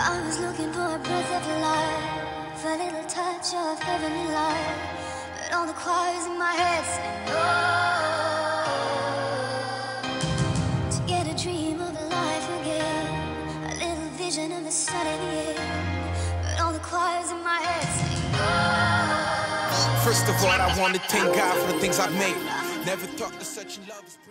I was looking for a breath of life, a little touch of heavenly light, but all the choirs in my head say no. To get a dream of a life again, a little vision of the sun in the air, but all the choirs in my head say no. First of all, I want to thank God for the things I've made. Never thought that such love is